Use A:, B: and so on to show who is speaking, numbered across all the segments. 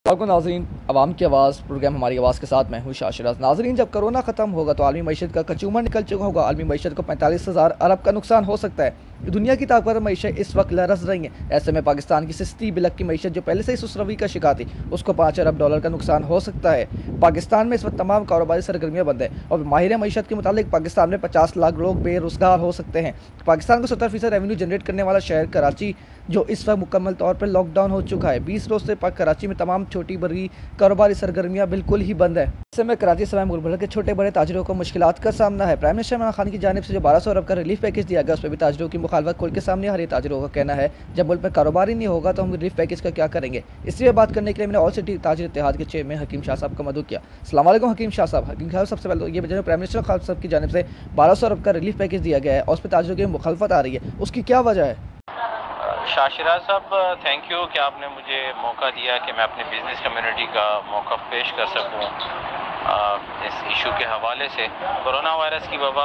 A: को नाज़रीन, आवाम की आवाज़ प्रोग्राम हमारी आवाज़ के साथ मैं हूँ शाह शेराज। नाज़रीन, जब कोरोना ख़त्म होगा तो आलमी मईशत का कचूमर निकल चुका होगा। आलमी मईशत को 45,000 अरब का नुकसान हो सकता है। दुनिया की ताकतवर मईशत इस वक्त लरस रही है। ऐसे में पाकिस्तान की सस्ती बिलक की मईशत जो पहले से ही सुसरवी का शिकार थी, उसको 5 अरब डॉलर का नुकसान हो सकता है। पाकिस्तान में इस वक्त तमाम कारोबारी सरगर्मियाँ बंद हैं और माहिर मईशत के मुताबिक पाकिस्तान में 50 लाख लोग बेरोज़गार हो सकते हैं। पाकिस्तान को 70% रेवेन्यू जनरेट करने वाला शहर कराची जो इस वक्त मुकम्मल तौर पर लॉकडाउन हो चुका है। 20 रोज से कराची में तमाम छोटी बड़ी कारोबारी सरगर्मियां बिल्कुल ही बंद है। ऐसे में कराची समेत मुल्क भर के छोटे बड़े ताजिरों को मुश्किलात का सामना है। प्राइम मिनिस्टर इमरान खान की जानिब से जो 1200 अरब का रिलीफ पैकेज दिया गया, उस पर भी ताजिरों की मुखालफत खुल के सामने आ रही है। ताजिरों का कहना है जब मुल्क में कारोबार ही नहीं होगा तो हम रिलीफ पैकेज का क्या करेंगे। इसी में बात करने के लिए मैंने ऑल सिटी ताजिर इत्तेहाद के चेयरमैन हकीम शाह साहब का मदद किया। अस्सलाम वालेकुम हकीम शाह साहब। हकीम शाह सबसे पहले तो ये बताइए, प्राइम मिनिस्टर खान साहब की जानिब से 1200 अरब का रिलीफ पैकेज दिया गया है और उस पर ताजिरों की मुखालफत आ रही है, उसकी क्या वजह है?
B: शाह शेराज साहब, थैंक यू कि आपने मुझे मौका दिया कि मैं अपनी बिज़नेस कम्युनिटी का मौक़िफ़ पेश कर सकूं इस इशू के हवाले से। कोरोना वायरस की वबा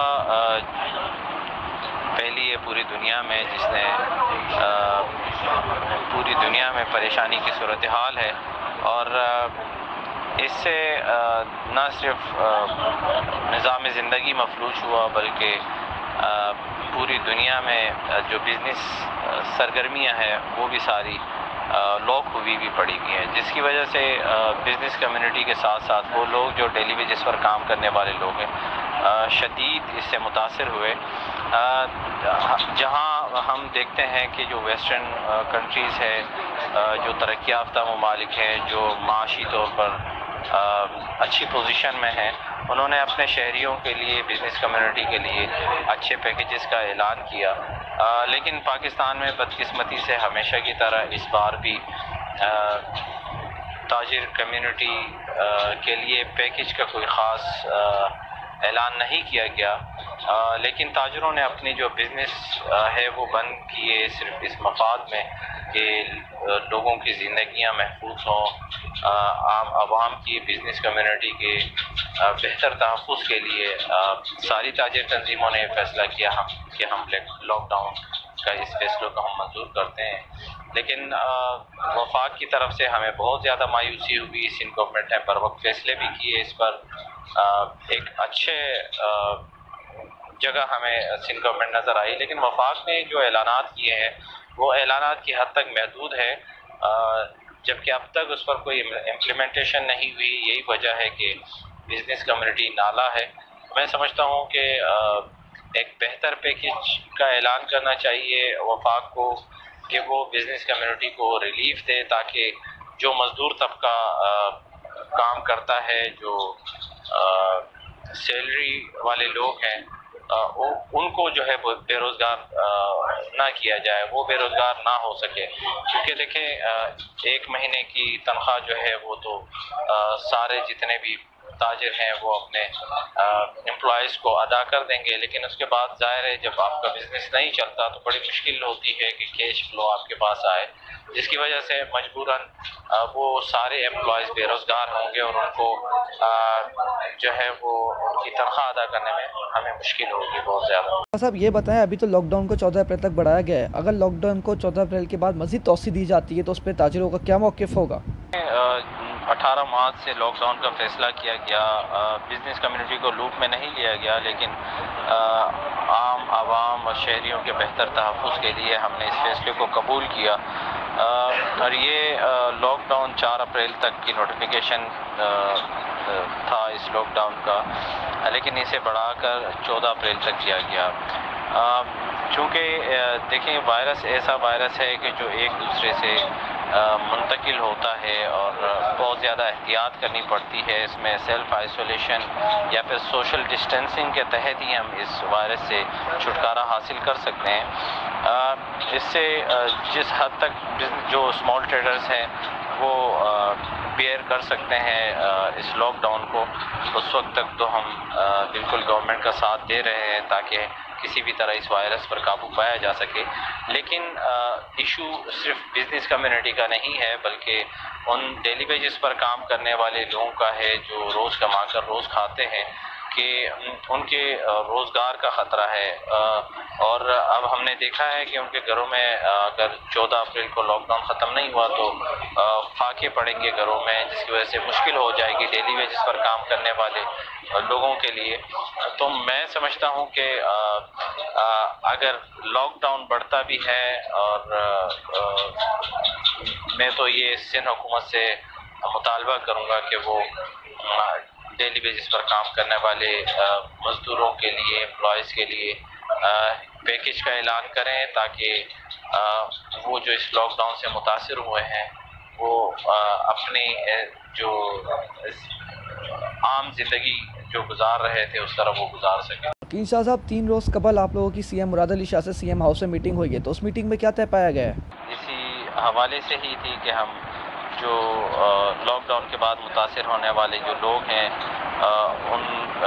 B: पहली है पूरी दुनिया में, जिसने पूरी दुनिया में परेशानी की सूरत हाल है और इससे न सिर्फ निज़ाम ज़िंदगी मफलूज हुआ बल्कि पूरी दुनिया में जो बिज़नेस सरगर्मियां हैं वो भी सारी लॉक हुई भी पड़ी गई हैं, जिसकी वजह से बिज़नेस कम्युनिटी के साथ साथ वो लोग जो डेली वेजेस पर काम करने वाले लोग हैं शदीद इससे मुतासर हुए। जहां हम देखते हैं कि जो वेस्टर्न कंट्रीज़ है, जो तरक्की याफ्ता ममालिक हैं, जो माशी तौर पर अच्छी पोजीशन में हैं, उन्होंने अपने शहरियों के लिए, बिज़नेस कम्युनिटी के लिए अच्छे पैकेजेस का ऐलान किया। लेकिन पाकिस्तान में बदकिस्मती से हमेशा की तरह इस बार भी ताजिर कम्युनिटी के लिए पैकेज का कोई ख़ास ऐलान नहीं किया गया। लेकिन ताजिरों ने अपनी जो बिज़नेस है वो बंद किए सिर्फ इस मफाद में कि लोगों की ज़िंदगियां महफूज हों, आम आवाम की बिज़नेस कम्युनिटी के बेहतर तहफ़्फ़ुज़ के लिए सारी ताजिर तंजीमों ने फैसला किया कि हम लॉकडाउन का इस फैसले को हम मंजूर करते हैं। लेकिन वफाक की तरफ से हमें बहुत ज़्यादा मायूसी हुई। सिंध गवर्नमेंट ने बर वक्त फैसले भी किए इस पर। एक अच्छे जगह हमें सिंध गवर्नमेंट नज़र आई, लेकिन वफाक ने जो ऐलानात किए हैं वो ऐलानात की हद तक महदूद है, जबकि अब तक उस पर कोई इम्प्लीमेंटेशन नहीं हुई। यही वजह है कि बिज़नेस कम्युनिटी नाला है। मैं समझता हूँ कि एक बेहतर पैकेज का ऐलान करना चाहिए वफाक को कि वो बिज़नेस कम्युनिटी को रिलीफ दे, ताकि जो मज़दूर तबका काम करता है, जो सैलरी वाले लोग हैं, उनको जो है बेरोज़गार ना किया जाए, वो बेरोज़गार ना हो सके। क्योंकि देखें, एक महीने की तनख्वाह जो है वो तो सारे जितने भी ताजिर हैं वो अपने एम्प्लॉयज़ को अदा कर देंगे, लेकिन उसके बाद ज़ाहिर है जब आपका बिज़नेस नहीं चलता तो बड़ी मुश्किल होती है कि कैश फ्लो आपके पास आए, जिसकी वजह से मजबूरन वो सारे एम्प्लॉयज़ बेरोज़गार होंगे और उनको जो है वो उनकी तनख्वाह अदा करने में हमें मुश्किल होगी बहुत ज़्यादा।
A: साहब ये बताएं, अभी तो लॉकडाउन को 14 अप्रैल तक बढ़ाया गया है, अगर लॉकडाउन को 14 अप्रैल के बाद मज़ीद तोसी दी जाती है तो उस पर ताजिरों का क्या मौक़िफ़ होगा?
B: 18 मार्च से लॉकडाउन का फैसला किया गया। बिज़नेस कम्युनिटी को लूप में नहीं लिया गया, लेकिन आम आवाम और शहरियों के बेहतर तहफ़्फ़ुज़ के लिए हमने इस फैसले को कबूल किया। और ये लॉकडाउन 4 अप्रैल तक की नोटिफिकेशन था इस लॉकडाउन का, लेकिन इसे बढ़ाकर 14 अप्रैल तक किया गया। चूँकि देखें, वायरस ऐसा वायरस है कि जो एक दूसरे से मुंतकिल होता है और बहुत ज़्यादा एहतियात करनी पड़ती है। इसमें सेल्फ़ आइसोलेशन या फिर सोशल डिस्टेंसिंग के तहत ही हम इस वायरस से छुटकारा हासिल कर सकते हैं। इससे जिस हद तक जो स्मॉल ट्रेडर्स हैं वो बेयर कर सकते हैं इस लॉकडाउन को, उस वक्त तक तो हम बिल्कुल गवर्नमेंट का साथ दे रहे हैं ताकि किसी भी तरह इस वायरस पर काबू पाया जा सके। लेकिन इशू सिर्फ बिज़नेस कम्युनिटी का नहीं है, बल्कि उन डेली वेजेस पर काम करने वाले लोगों का है जो रोज़ कमा कर रोज़ खाते हैं, کہ ان کے روزگار کا خطرہ ہے، اور اب ہم نے دیکھا ہے کہ ان کے گھروں میں اگر 14 اپریل کو لاک ڈاؤن ختم نہیں ہوا تو فاقے پڑیں گے گھروں میں، جس کی وجہ سے مشکل ہو جائے گی ڈیلی ویجز پر کام کرنے والے لوگوں کے لیے۔ تو میں سمجھتا ہوں کہ اگر لاک ڈاؤن بڑھتا بھی ہے، اور میں تو یہ سندھ حکومت سے مطالبہ کروں گا کہ وہ ڈیلی بیسس پر کام کرنے والے مزدوروں کے لیے، امپلائیز کے لیے پیکیج کا اعلان کریں، تاکہ وہ جو اس لاک ڈاؤن سے متاثر ہوئے ہیں وہ اپنی جو عام زندگی جو گزار رہے تھے اس طرح وہ گزار سکیں۔
A: حکیم شاہ صاحب، 3 روز قبل آپ لوگوں کی سی ایم مراد علی شاہ سے سی ایم ہاؤس میں میٹنگ ہوئی ہے، تو اس میٹنگ میں کیا طے پایا گیا ہے؟
B: اسی حوالے سے ہی تھی کہ ہم جو لاک ڈاؤن کے بعد متاثر ہونے والے جو لوگ ہیں ان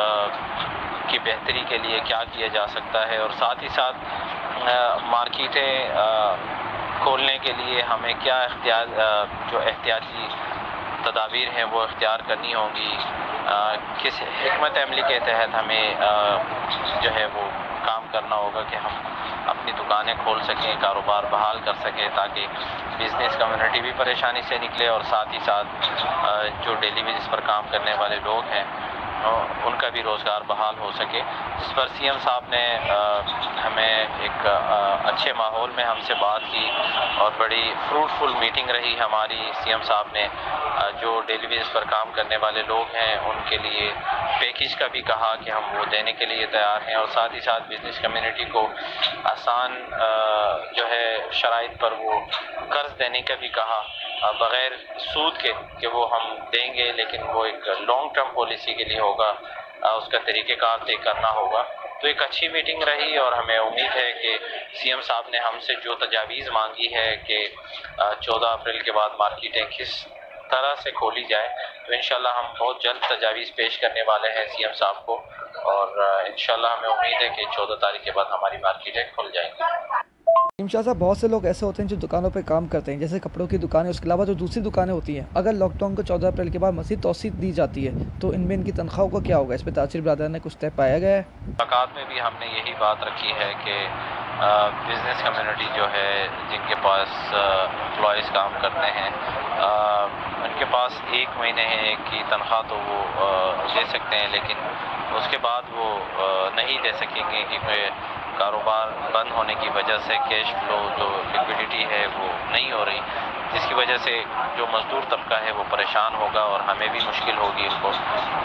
B: کی بہتری کے لیے کیا کیا جا سکتا ہے، اور ساتھ ہی ساتھ مارکیٹیں کھولنے کے لیے ہمیں کیا جو احتیاطی تدابیر ہیں وہ اختیار کرنی ہوں گی، کس حکمت عملی کے تحت ہمیں جو ہے وہ کام کرنا ہوگا کہ ہم اپنی دکانیں کھول سکیں، کاروبار بحال کر سکیں، تاکہ بزنس کمیونٹی بھی پریشانی سے نکلے، اور ساتھ ہی ساتھ جو ڈیلی بیسس پر کام کرنے والے لوگ ہیں ان کا بھی روزگار بحال ہو سکے، جس پر سی ایم صاحب نے ہمیں ایک اچھے ماحول میں ہم سے بات کی، اور بڑی فروٹفل میٹنگ رہی ہماری۔ سی ایم صاحب نے جو ڈیلی بیسس پر کام کرنے والے لوگ ہیں ان کے لیے پیکیج کا بھی کہا کہ ہم وہ دینے کے لیے تیار ہیں، اور ساتھ ہی ساتھ بزنس کمیونٹی کو آسان جو ہے شرائط پر وہ قرض دینے کا بھی کہا، بغیر سود کے، کہ وہ ہم دیں گے لیکن وہ ایک لانگ ٹرم پالیسی کے لیے ہوگا، اس کا طریقہ کار طے کرنا ہوگا۔ تو ایک اچھی میٹنگ رہی، اور ہمیں امید ہے کہ سی ایم صاحب نے ہم سے جو تجاویز مانگی ہے کہ 14 اپریل کے بعد مارکیٹیں کس طرح سے کھولی جائے، تو انشاءاللہ ہم بہت جلد تجاویز پیش کرنے والے ہیں سی ایم صاحب کو، اور انشاءاللہ ہمیں امید ہے کہ 14 تاریخ کے بعد ہماری مارکیٹیں کھل جائیں گی۔
A: حکیم شاہ صاحب، بہت سے لوگ ایسے ہوتے ہیں جو دکانوں پہ کام کرتے ہیں، جیسے کپڑوں کی دکانیں، اس کے علاوہ جو دوسری دکانیں ہوتی ہیں، اگر لاک ڈاؤن کو 14 اپریل کے بعد مزید توسیع دی جاتی ہے تو ان میں ان کی تنخواہوں کا کیا ہوگا؟ اس پہ تاجر برادر نے کچھ طے پایا گیا ہے؟
B: ملاقات میں بھی ہم نے یہی بات رکھی ہے کہ بزنس کمیونٹی جو ہے جن کے پاس امپلائیز کام کرتے ہیں ان کے پاس 1 مہینے کی تنخواہ تو وہ دے سکتے ہیں، لیکن اس کے بعد وہ نہیں دے سکیں گے، کیونکہ کاروبار بند ہونے کی وجہ سے کیش فلو جو لیکویڈیٹی ہے وہ نہیں ہو رہی، جس کی وجہ سے جو مزدور طبقہ ہے وہ پریشان ہوگا، اور ہمیں بھی مشکل ہوگی ان کو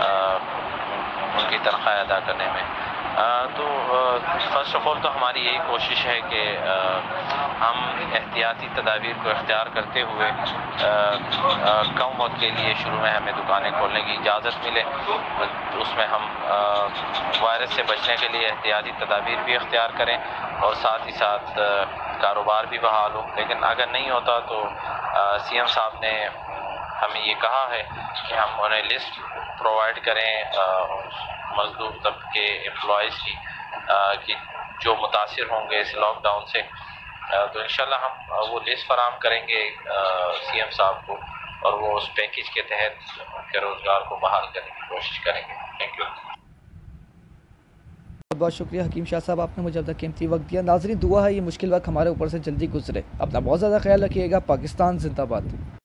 B: ان کی تنخواہ ادا کرنے میں۔ تو فرسٹ آف آل تو ہماری یہی کوشش ہے کہ ہم احتیاطی تدابیر کو اختیار کرتے ہوئے کم وقت کے لیے شروع میں ہمیں دکانیں کھولنے کی اجازت ملے، اس میں ہم وائرس سے بچنے کے لیے احتیاطی تدابیر بھی اختیار کریں، اور ساتھ ہی ساتھ کاروبار بھی بحال ہو۔ لیکن اگر نہیں ہوتا تو سی ایم صاحب نے ہمیں یہ کہا ہے کہ ہم انہیں لسٹ پرووائڈ کریں مزدور طبقے امپلائیز کی کہ جو متاثر ہوں گے اس لاک ڈاؤن سے، تو انشاءاللہ ہم وہ لسٹ فراہم کریں گے سی ایم صاحب کو، اور وہ اس پیکیج کے تحت ان کے روزگار کو بحال کرنے کی کوشش کریں گے۔ Thank you.
A: بہت بہت شکریہ حکیم شاہ صاحب، آپ نے مجھے اپنا قیمتی وقت دیا۔ ناظرین، دعا ہے یہ مشکل وقت ہمارے اوپر سے جلدی گزرے۔ اپنا بہت زیادہ خیال رکھیے گا۔ پاکستان زندہ باد۔